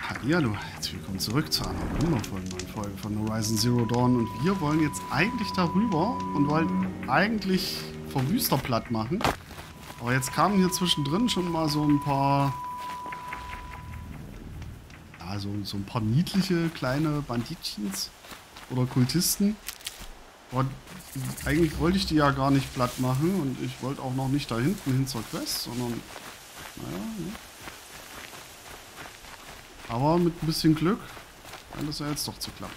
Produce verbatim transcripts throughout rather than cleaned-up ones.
Hallihallo, herzlich willkommen zurück zu einer wundervollen neuen Folge von Horizon Zero Dawn. Und wir wollen jetzt eigentlich darüber und wollen eigentlich Verwüster platt machen. Aber jetzt kamen hier zwischendrin schon mal so ein paar... Ja, so, so ein paar niedliche kleine Banditchens oder Kultisten. Und eigentlich wollte ich die ja gar nicht platt machen und ich wollte auch noch nicht da hinten hin zur Quest, sondern... Naja, ne? Aber mit ein bisschen Glück scheint das ja jetzt doch zu klappen.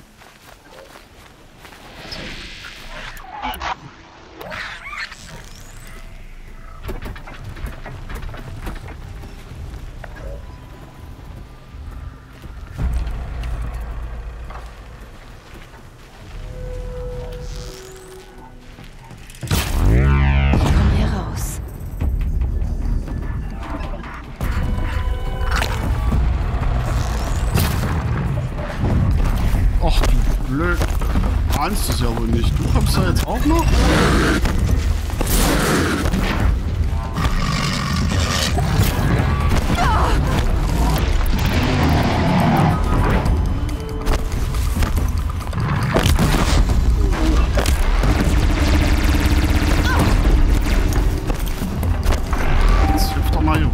Ahnst es ja wohl nicht. Du kommst da jetzt auch noch? Jetzt hüpft doch mal hier.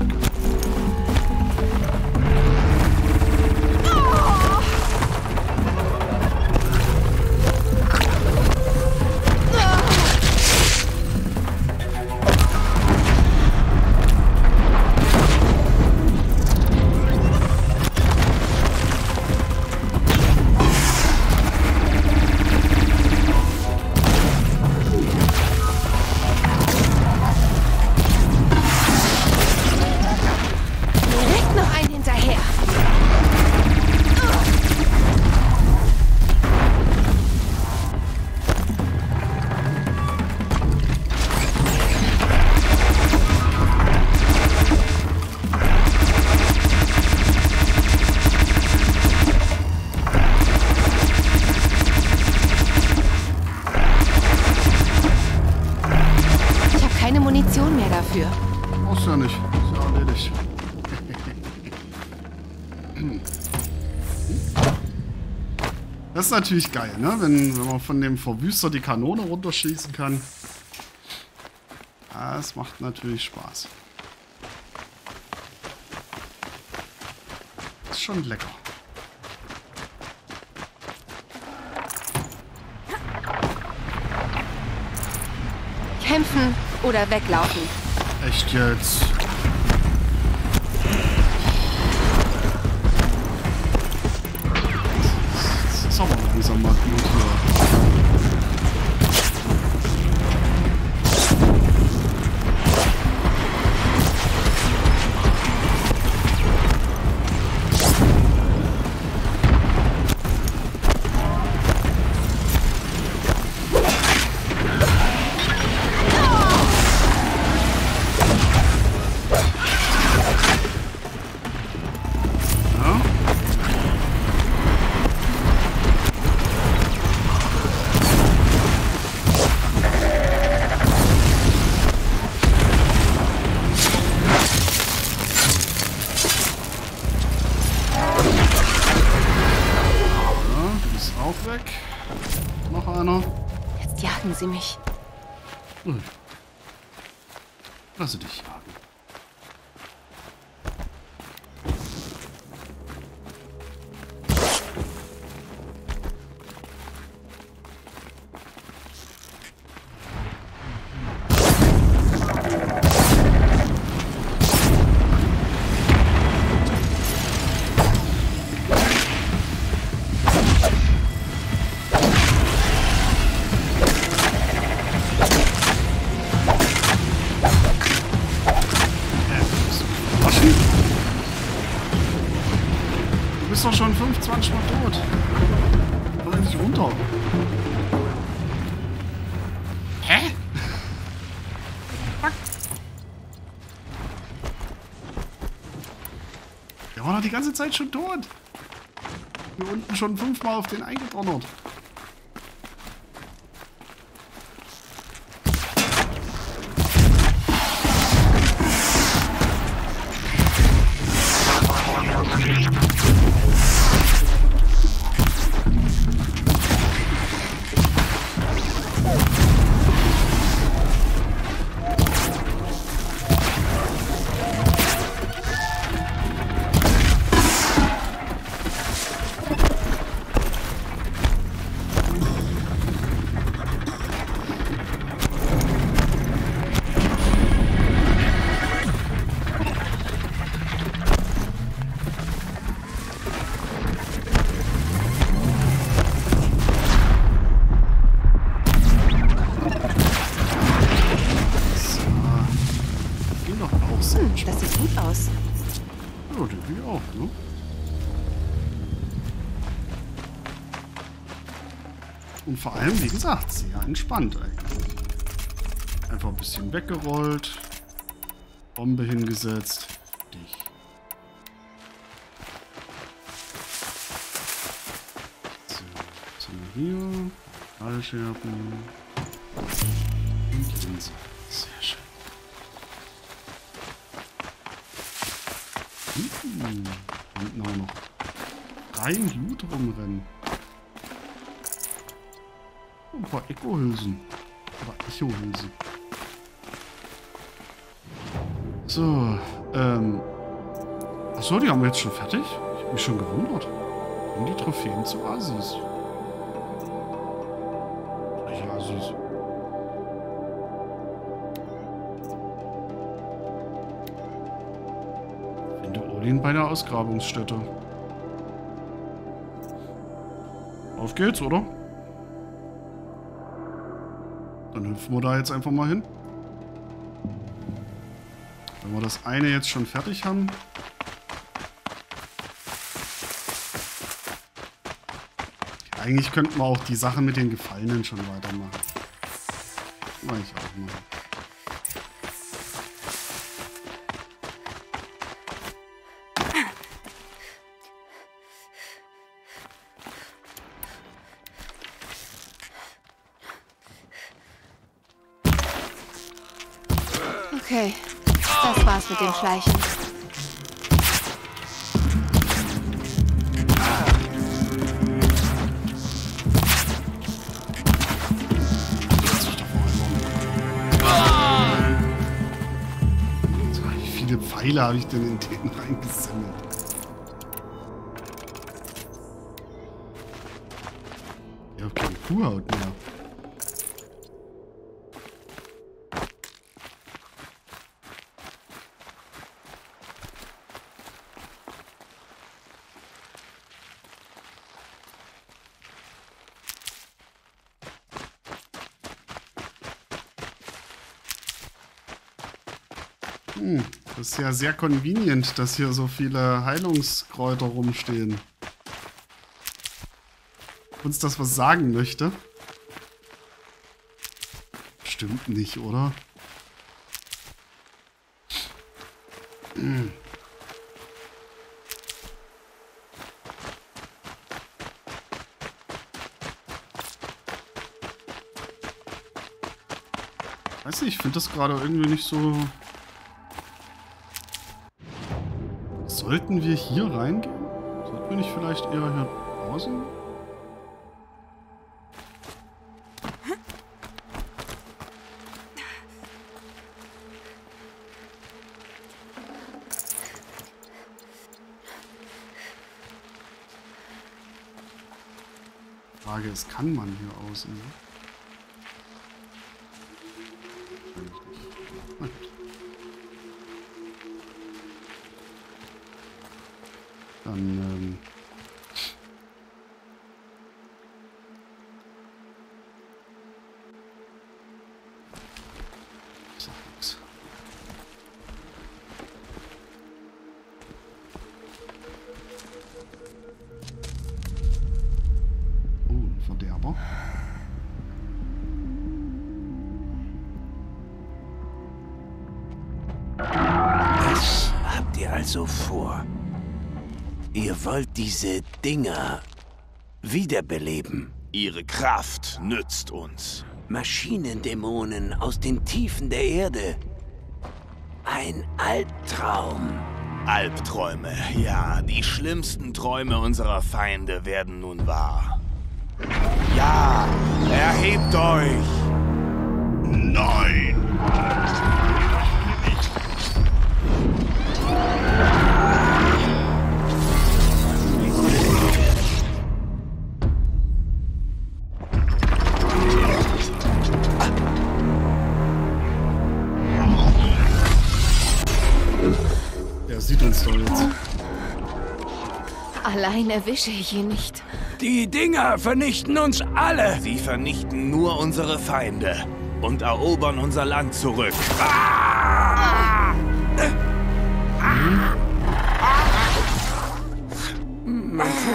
Munition mehr dafür. Brauchst du ja nicht. Ist ja erledigt. Das ist natürlich geil, ne? Wenn, wenn man von dem Verwüster die Kanone runterschießen kann. Das macht natürlich Spaß. Ist schon lecker. Kämpfen oder weglaufen. Echt jetzt? Das ist aber langsam mal gut hier. Weg. Noch einer. Jetzt jagen sie mich. Hm. Lasse dich jagen. Du bist doch schon fünfundzwanzig Mal tot. Komm endlich runter. Hä? Fuck. Der war doch die ganze Zeit schon tot. Hier unten schon fünfmal auf den eingedonnert. Ja, denke ich auch, ne? Und vor allem, wie gesagt, sehr entspannt eigentlich. Einfach ein bisschen weggerollt. Bombe hingesetzt. Dich. So, was haben wir hier? Fallscherben. Und Linse. Sehr schön. Hm, hinten auch noch drei Loot rumrennen. Ein paar Echo-Hülsen. Oder Echo-Hülsen. So, ähm. Achso, die haben wir jetzt schon fertig? Ich hab mich schon gewundert. Und die Trophäen zu Assis. Welche Assis? Finde Odin bei der Ausgrabungsstätte. Auf geht's, oder? Dann hüpfen wir da jetzt einfach mal hin. Wenn wir das eine jetzt schon fertig haben. Eigentlich könnten wir auch die Sache mit den Gefallenen schon weitermachen. Mach ich auch mal. Okay, das war's mit dem Schleichen. Wie viele Pfeile habe ich denn in den reingesammelt? Ich habe keine Kuhhaut mehr. Hm, das ist ja sehr convenient, dass hier so viele Heilungskräuter rumstehen. Uns das was sagen möchte? Stimmt nicht, oder? Hm. Weiß nicht, ich finde das gerade irgendwie nicht so... Sollten wir hier reingehen? Sollten wir nicht vielleicht eher hier draußen? Die Frage ist, kann man hier außen? Ne? Eigentlich nicht. Na gut. Dann, ähm... Ich sag nix. Oh, ein Verderber. Was habt ihr also vor? Ihr wollt diese Dinger wiederbeleben. Ihre Kraft nützt uns. Maschinendämonen aus den Tiefen der Erde. Ein Albtraum. Albträume, ja, die schlimmsten Träume unserer Feinde werden nun wahr. Ja, erhebt euch! Nein! Sieht uns doch jetzt. Allein erwische ich ihn nicht. Die Dinger vernichten uns alle. Sie vernichten nur unsere Feinde und erobern unser Land zurück. Ah! Ah! Ah!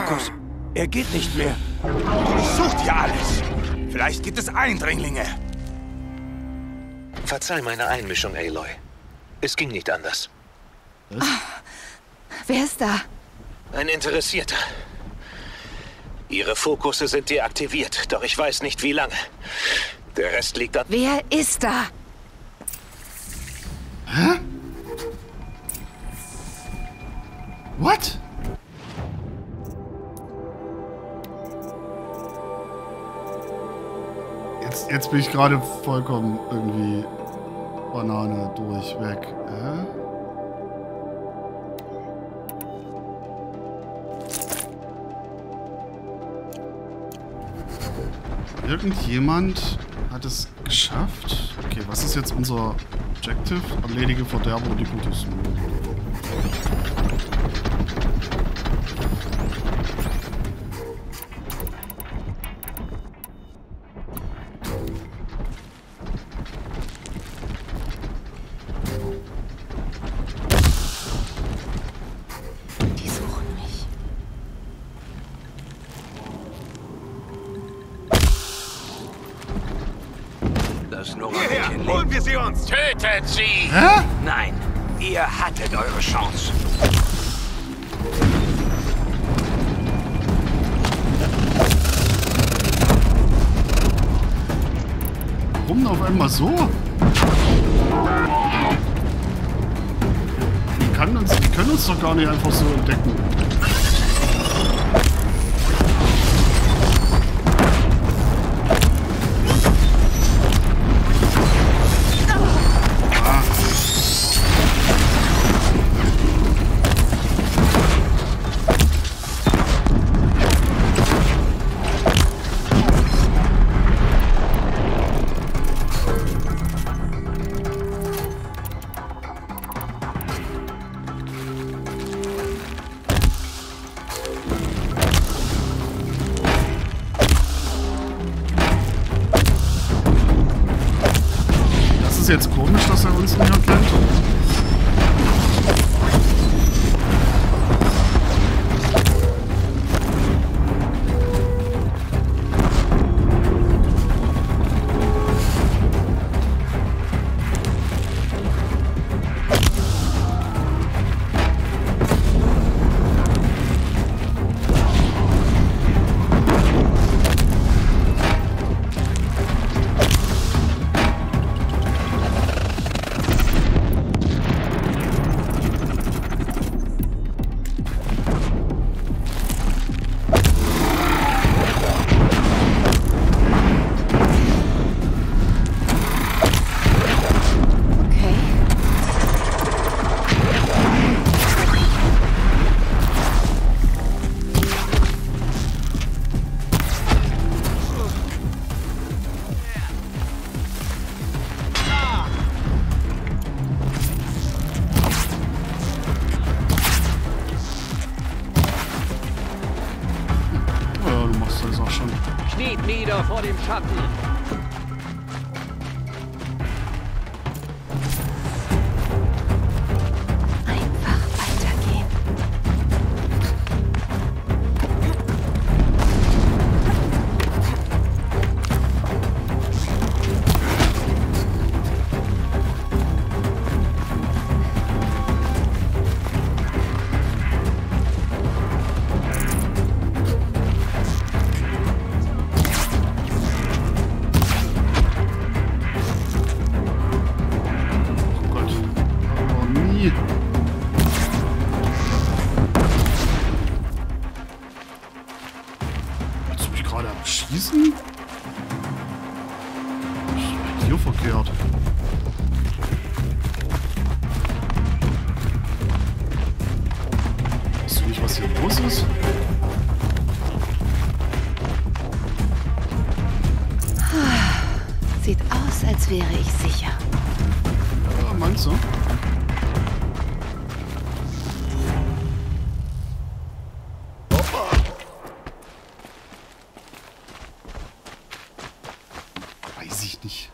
Fokus. Er geht nicht mehr. Sucht ihr alles. Vielleicht gibt es Eindringlinge. Verzeih meine Einmischung, Aloy. Es ging nicht anders. Wer ist da? Ein Interessierter. Ihre Fokusse sind deaktiviert, doch ich weiß nicht, wie lange. Der Rest liegt an... Wer ist da? Hä? What? Jetzt, jetzt bin ich gerade vollkommen irgendwie Banane durch, weg. Hä? Irgendjemand hat es geschafft. Okay, was ist jetzt unser Objective? Erledige Verderber und die Kultisten. Die suchen mich. Das Nora Hierher, holen wir sie uns. Tötet sie! Hä? Nein, ihr hattet eure Chance. Warum denn auf einmal so? Die, kann uns, die können uns doch gar nicht einfach so entdecken. Ist jetzt komisch, dass er uns nicht erkennt. Kniet nieder vor dem Schatten. Einfach weitergehen. Schießen? Was ist hier verkehrt? Weißt du nicht, was hier los ist? Sieht aus, als wäre ich sicher. Ja, meinst du? Weiß ich nicht.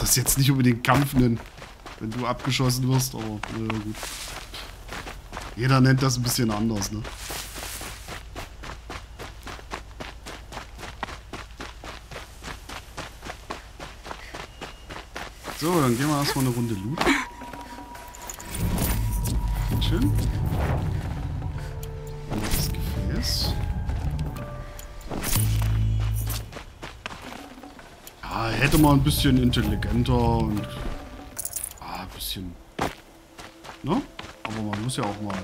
das jetzt nicht unbedingt Kampf nennen, wenn du abgeschossen wirst, aber naja, gut. Jeder nennt das ein bisschen anders, ne? So, dann gehen wir erstmal eine Runde looten. Schön. Das Gefäß. Ja, hätte man ein bisschen intelligenter und ah, ein bisschen. Ne? Aber man muss ja auch mal,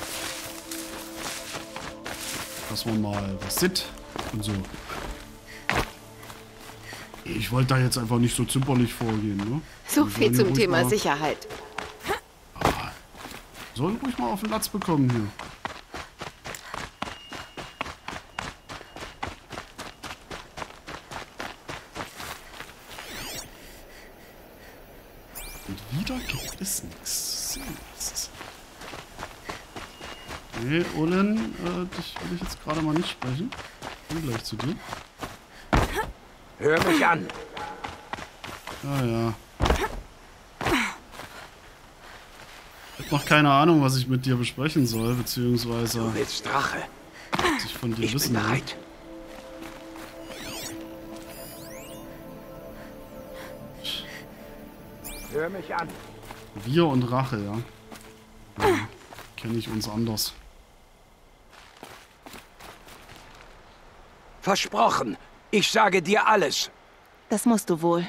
dass man mal was sieht und so. Ich wollte da jetzt einfach nicht so zimperlich vorgehen, ne? So viel zum Thema Sicherheit. Ah, sollen ruhig mal auf den Latz bekommen hier. Und wieder gibt es nichts. Nee, Olin, äh, dich will ich jetzt gerade mal nicht sprechen. Ich komme gleich zu dir. Hör mich an. Ja, ja. Ich hab noch keine Ahnung, was ich mit dir besprechen soll, beziehungsweise Du willst Rache. was ich von dir Ich bin wissen will. bereit. Hör mich an. Wir und Rache, ja. ja Kenne ich uns anders. Versprochen. Ich sage dir alles. Das musst du wohl.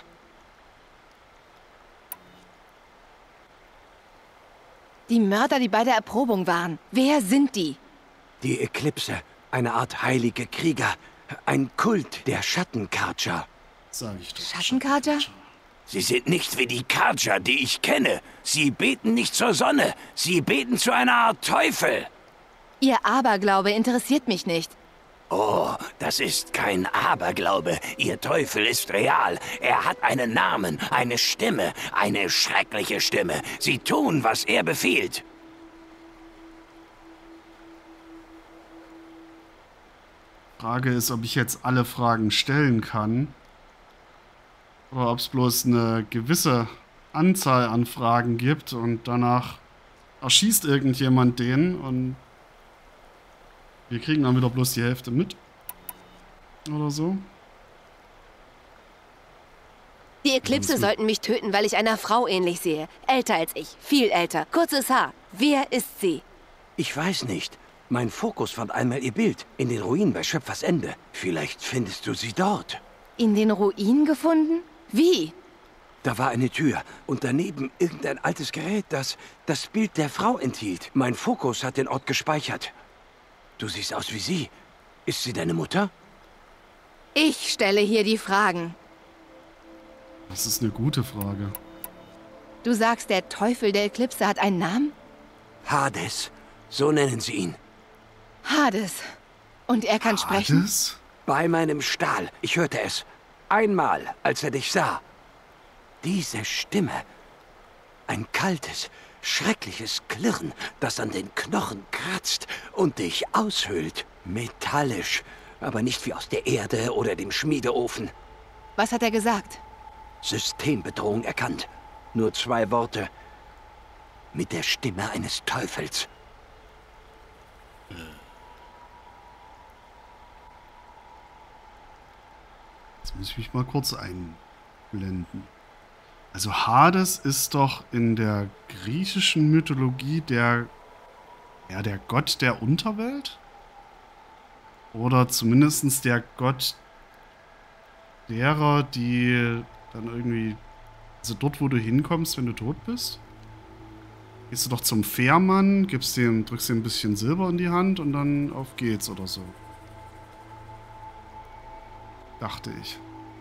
Die Mörder, die bei der Erprobung waren. Wer sind die? Die Eklipse. Eine Art heilige Krieger. Ein Kult der Schattenkarcher. Sag ich doch. Schattenkarcher? Sie sind nicht wie die Karcher, die ich kenne. Sie beten nicht zur Sonne. Sie beten zu einer Art Teufel. Ihr Aberglaube interessiert mich nicht. Oh, das ist kein Aberglaube. Ihr Teufel ist real. Er hat einen Namen, eine Stimme, eine schreckliche Stimme. Sie tun, was er befiehlt. Frage ist, ob ich jetzt alle Fragen stellen kann. Oder ob es bloß eine gewisse Anzahl an Fragen gibt und danach erschießt irgendjemand den und wir kriegen dann wieder bloß die Hälfte mit. Oder so. Die Eklipse sollten mich töten, weil ich einer Frau ähnlich sehe. Älter als ich, viel älter, kurzes Haar. Wer ist sie? Ich weiß nicht. Mein Fokus fand einmal ihr Bild in den Ruinen bei Schöpfers Ende. Vielleicht findest du sie dort. In den Ruinen gefunden? Wie? Da war eine Tür und daneben irgendein altes Gerät, das das Bild der Frau enthielt. Mein Fokus hat den Ort gespeichert. Du siehst aus wie sie. Ist sie deine Mutter? Ich stelle hier die Fragen. Das ist eine gute Frage. Du sagst, der Teufel der Eklipse hat einen Namen? Hades. So nennen sie ihn. Hades. Und er kann sprechen? Hades? Bei meinem Stahl. Ich hörte es. Einmal, als er dich sah. Diese Stimme. Ein kaltes, schreckliches Klirren, das an den Knochen kratzt und dich aushöhlt. Metallisch, aber nicht wie aus der Erde oder dem Schmiedeofen. Was hat er gesagt? Systembedrohung erkannt. Nur zwei Worte. Mit der Stimme eines Teufels. Jetzt muss ich mich mal kurz einblenden. Also Hades ist doch in der griechischen Mythologie der, ja, der Gott der Unterwelt? Oder zumindest der Gott derer, die dann irgendwie, also dort, wo du hinkommst, wenn du tot bist? Gehst du doch zum Fährmann, gibst dem, drückst ihm ein bisschen Silber in die Hand und dann auf geht's oder so. Dachte ich.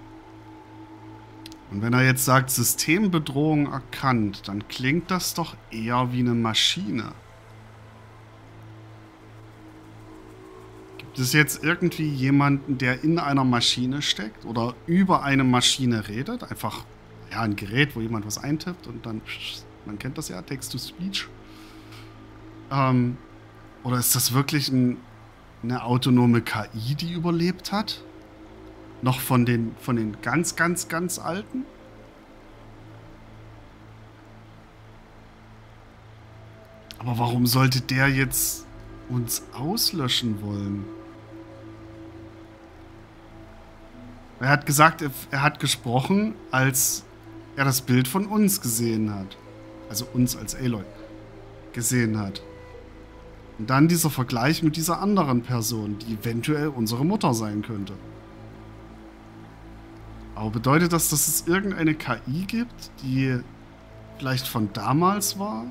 Und wenn er jetzt sagt, Systembedrohung erkannt, dann klingt das doch eher wie eine Maschine. Gibt es jetzt irgendwie jemanden, der in einer Maschine steckt oder über eine Maschine redet? Einfach, ja, ein Gerät, wo jemand was eintippt und dann, man kennt das ja, Text-to-Speech. Ähm, oder ist das wirklich ein, eine autonome K I, die überlebt hat? Noch von den, von den ganz, ganz, ganz Alten? Aber warum sollte der jetzt uns auslöschen wollen? Er hat gesagt, er hat gesprochen, als er das Bild von uns gesehen hat. Also uns als Aloy gesehen hat. Und dann dieser Vergleich mit dieser anderen Person, die eventuell unsere Mutter sein könnte. Aber bedeutet das, dass es irgendeine K I gibt, die vielleicht von damals war?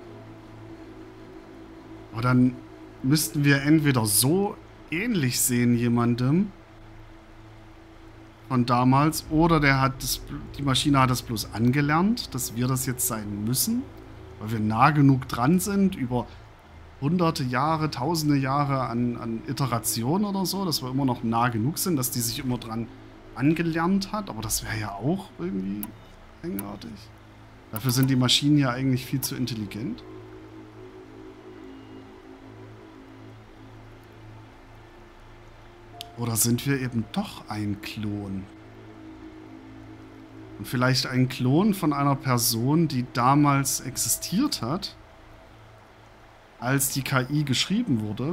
Aber dann müssten wir entweder so ähnlich sehen jemandem von damals, oder der hat das, die Maschine hat das bloß angelernt, dass wir das jetzt sein müssen, weil wir nah genug dran sind, über hunderte Jahre, tausende Jahre an, an Iteration oder so, dass wir immer noch nah genug sind, dass die sich immer dran angelernt hat, aber das wäre ja auch irgendwie eigenartig. Dafür sind die Maschinen ja eigentlich viel zu intelligent. Oder sind wir eben doch ein Klon? Und vielleicht ein Klon von einer Person, die damals existiert hat, als die K I geschrieben wurde.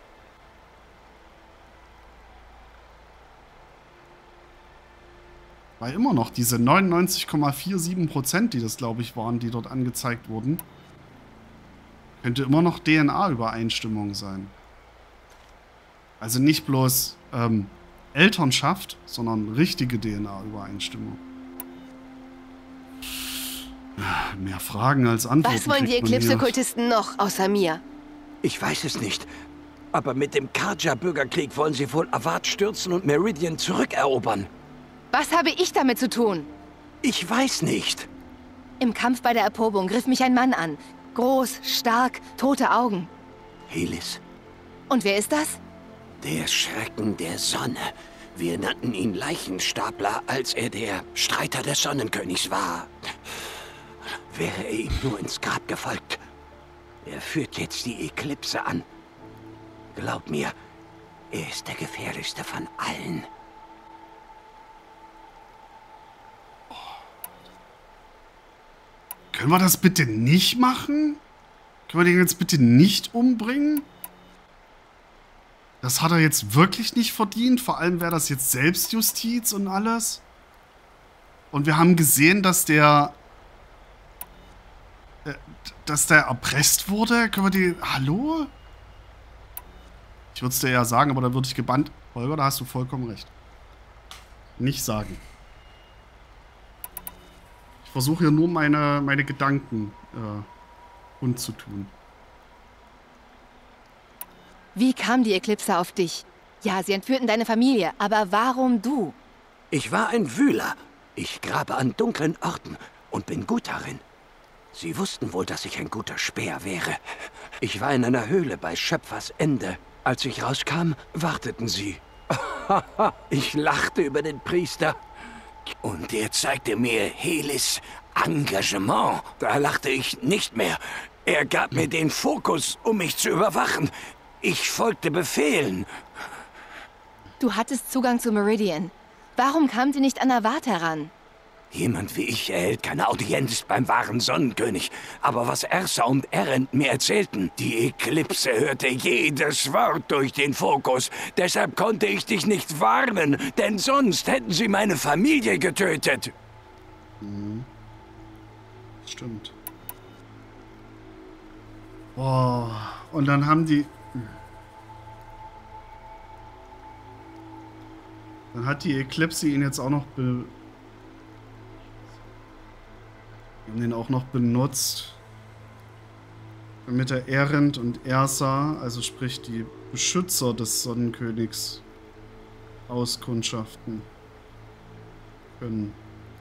Weil immer noch diese neunundneunzig Komma siebenundvierzig Prozent, die das glaube ich waren, die dort angezeigt wurden, könnte immer noch D N A-Übereinstimmung sein. Also nicht bloß ähm, Elternschaft, sondern richtige D N A-Übereinstimmung. Mehr Fragen als Antworten. Was wollen die Eclipse-Kultisten noch, außer mir? Ich weiß es nicht. Aber mit dem Carja-Bürgerkrieg wollen sie wohl Avad stürzen und Meridian zurückerobern. Was habe ich damit zu tun? Ich weiß nicht. Im Kampf bei der Erprobung griff mich ein Mann an. Groß, stark, tote Augen. Helis. Und wer ist das? Der Schrecken der Sonne. Wir nannten ihn Leichenstapler, als er der Streiter des Sonnenkönigs war. Wäre er ihm nur ins Grab gefolgt. Er führt jetzt die Eklipse an. Glaub mir, er ist der gefährlichste von allen. Können wir das bitte nicht machen? Können wir den jetzt bitte nicht umbringen? Das hat er jetzt wirklich nicht verdient. Vor allem wäre das jetzt Selbstjustiz und alles. Und wir haben gesehen, dass der... Äh, dass der erpresst wurde. Können wir die... Hallo? Ich würde es dir ja sagen, aber dann würde ich gebannt... Holger, da hast du vollkommen recht. Nicht sagen. Ich versuche hier nur meine, meine Gedanken äh, kundzutun. Wie kam die Eclipse auf dich? Ja, sie entführten deine Familie, aber warum du? Ich war ein Wühler. Ich grabe an dunklen Orten und bin gut darin. Sie wussten wohl, dass ich ein guter Späher wäre. Ich war in einer Höhle bei Schöpfers Ende. Als ich rauskam, warteten sie. Ich lachte über den Priester. Und er zeigte mir Helis Engagement. Da lachte ich nicht mehr. Er gab mir den Fokus, um mich zu überwachen. Ich folgte Befehlen. Du hattest Zugang zu Meridian. Warum kam sie nicht an Avad heran? Jemand wie ich erhält keine Audienz beim wahren Sonnenkönig. Aber was Ersa und Erend mir erzählten, die Eklipse hörte jedes Wort durch den Fokus. Deshalb konnte ich dich nicht warnen, denn sonst hätten sie meine Familie getötet. Mhm. Stimmt. Oh, und dann haben die... Dann hat die Eclipse ihn jetzt auch noch be... Wir haben den auch noch benutzt, damit er Erend und Ersa, also sprich die Beschützer des Sonnenkönigs, auskundschaften können.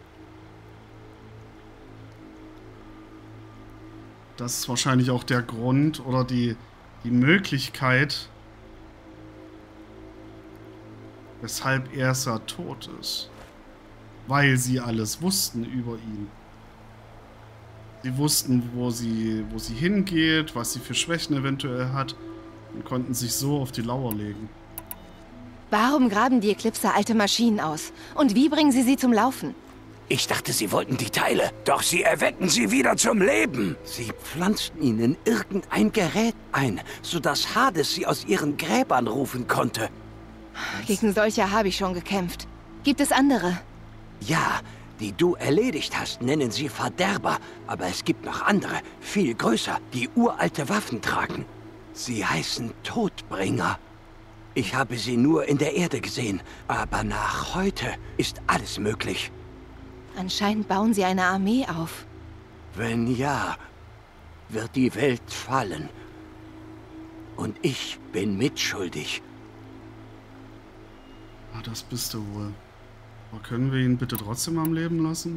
Das ist wahrscheinlich auch der Grund oder die, die Möglichkeit, weshalb Ersa tot ist. Weil sie alles wussten über ihn. Sie wussten, wo sie, wo sie hingeht, was sie für Schwächen eventuell hat und konnten sich so auf die Lauer legen. Warum graben die Eclipse alte Maschinen aus? Und wie bringen sie sie zum Laufen? Ich dachte, sie wollten die Teile, doch sie erwecken sie wieder zum Leben. Sie pflanzten ihnen irgendein Gerät ein, sodass Hades sie aus ihren Gräbern rufen konnte. Gegen solche habe ich schon gekämpft. Gibt es andere? Ja, die du erledigt hast, nennen sie Verderber. Aber es gibt noch andere, viel größer, die uralte Waffen tragen. Sie heißen Todbringer. Ich habe sie nur in der Erde gesehen, aber nach heute ist alles möglich. Anscheinend bauen sie eine Armee auf. Wenn ja, wird die Welt fallen. Und ich bin mitschuldig. Ah, das bist du wohl. Aber können wir ihn bitte trotzdem am Leben lassen?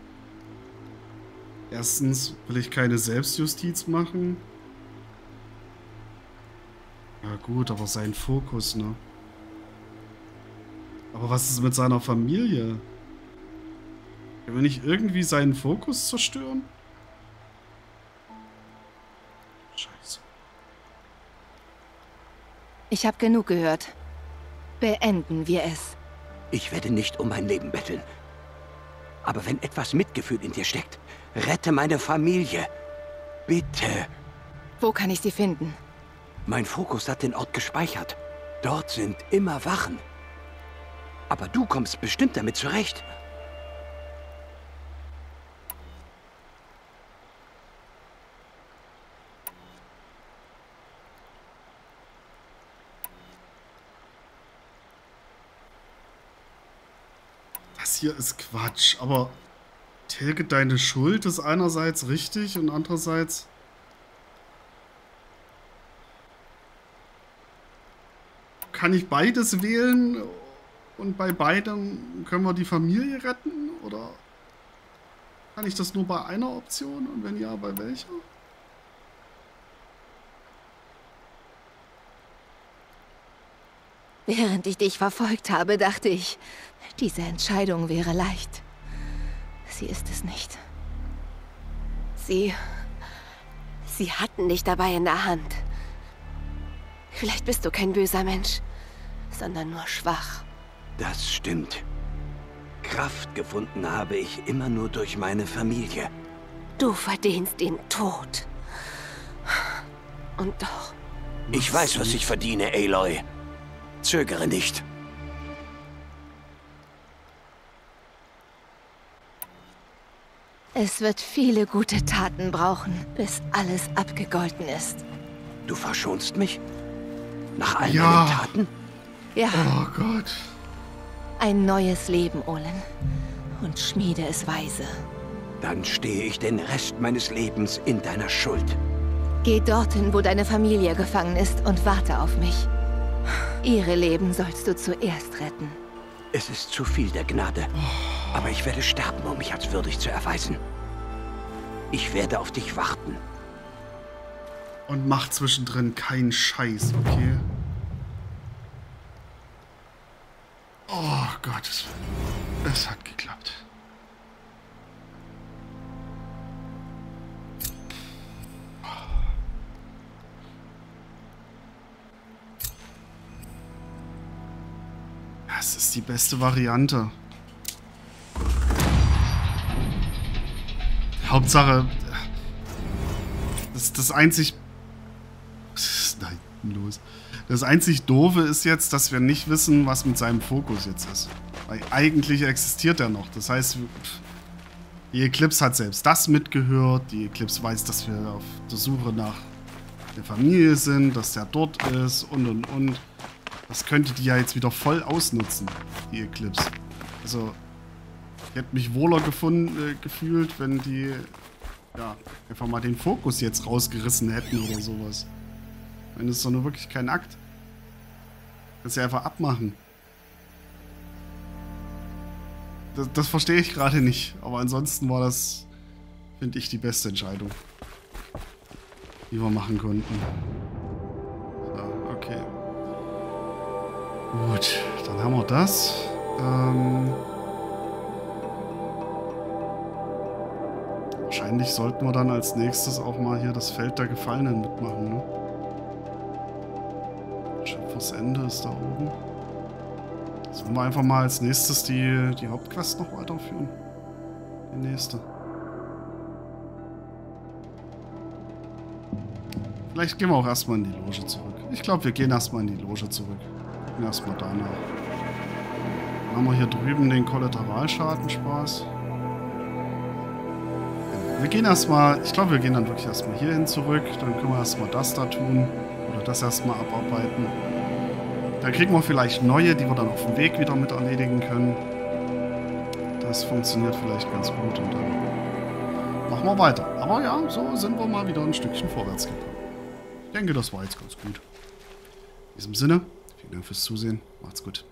Erstens will ich keine Selbstjustiz machen. Ja gut, aber sein Fokus, ne? Aber was ist mit seiner Familie? Können wir nicht irgendwie seinen Fokus zerstören? Scheiße. Ich habe genug gehört. Beenden wir es. Ich werde nicht um mein Leben betteln. Aber wenn etwas Mitgefühl in dir steckt, rette meine Familie. Bitte. Wo kann ich sie finden? Mein Fokus hat den Ort gespeichert. Dort sind immer Wachen. Aber du kommst bestimmt damit zurecht. Das hier ist Quatsch, aber tilge deine Schuld ist einerseits richtig und andererseits... Kann ich beides wählen und bei beidem können wir die Familie retten? Oder kann ich das nur bei einer Option und wenn ja, bei welcher? Während ich dich verfolgt habe, dachte ich, diese Entscheidung wäre leicht. Sie ist es nicht. Sie... Sie hatten dich dabei in der Hand. Vielleicht bist du kein böser Mensch, sondern nur schwach. Das stimmt. Kraft gefunden habe ich immer nur durch meine Familie. Du verdienst den Tod. Und doch... Ich weiß, was ich verdiene, Aloy. Zögere nicht. Es wird viele gute Taten brauchen, bis alles abgegolten ist. Du verschonst mich? Nach all Ja. meinen Taten? Ja, Oh Gott. ein neues Leben, Olin. Und schmiede es weise. Dann stehe ich den Rest meines Lebens in deiner Schuld. Geh dorthin, wo deine Familie gefangen ist und warte auf mich. Ihre Leben sollst du zuerst retten. Es ist zu viel der Gnade. Aber ich werde sterben, um mich als würdig zu erweisen. Ich werde auf dich warten. Und mach zwischendrin keinen Scheiß, okay? Oh Gott, es, es hat geklappt. Das ist die beste Variante. Hauptsache, das, das einzig... Was ist da hinten los? Das einzig Doofe ist jetzt, dass wir nicht wissen, was mit seinem Fokus jetzt ist. Weil eigentlich existiert er noch. Das heißt, die Eclipse hat selbst das mitgehört. Die Eclipse weiß, dass wir auf der Suche nach der Familie sind, dass der dort ist und und und. Das könnte die ja jetzt wieder voll ausnutzen, die Eclipse. Also, ich hätte mich wohler gefunden, äh, gefühlt, wenn die ja, einfach mal den Fokus jetzt rausgerissen hätten oder sowas. Ich meine, das ist doch nur wirklich kein Akt. Das ja einfach abmachen. Das, das verstehe ich gerade nicht. Aber ansonsten war das, finde ich, die beste Entscheidung, die wir machen konnten. So, okay. Gut, dann haben wir das. Ähm, wahrscheinlich sollten wir dann als nächstes auch mal hier das Feld der Gefallenen mitmachen, ne? Schöpfersende ist da oben. Sollen wir einfach mal als nächstes die, die Hauptquest noch weiterführen? Die nächste. Vielleicht gehen wir auch erstmal in die Loge zurück. Ich glaube, wir gehen erstmal in die Loge zurück. Gucken erstmal danach. Dann haben wir hier drüben den Kollateralschaden-Spaß. Wir gehen erstmal, ich glaube, wir gehen dann wirklich erstmal hierhin zurück. Dann können wir erstmal das da tun. Oder das erstmal abarbeiten. Dann kriegen wir vielleicht neue, die wir dann auf dem Weg wieder mit erledigen können. Das funktioniert vielleicht ganz gut und dann machen wir weiter. Aber ja, so sind wir mal wieder ein Stückchen vorwärts gekommen. Ich denke, das war jetzt ganz gut. In diesem Sinne, vielen Dank fürs Zusehen. Macht's gut.